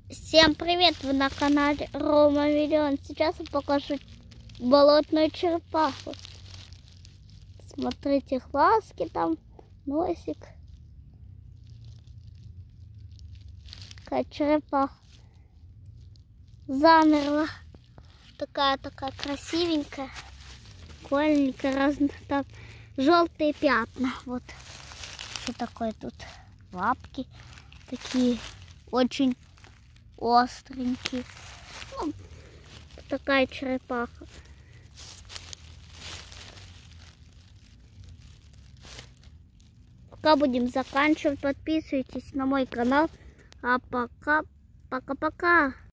Всем привет! Вы на канале Рома Миллион. Сейчас я покажу болотную черепаху. Смотрите, глазки там, носик. Такая черепаха замерла. Такая красивенькая. Прикольненькая, разные там желтые пятна. Вот что такое тут. Лапки такие очень остренькие. Ну, такая черепаха. Пока будем заканчивать. Подписывайтесь на мой канал. А пока, пока-пока.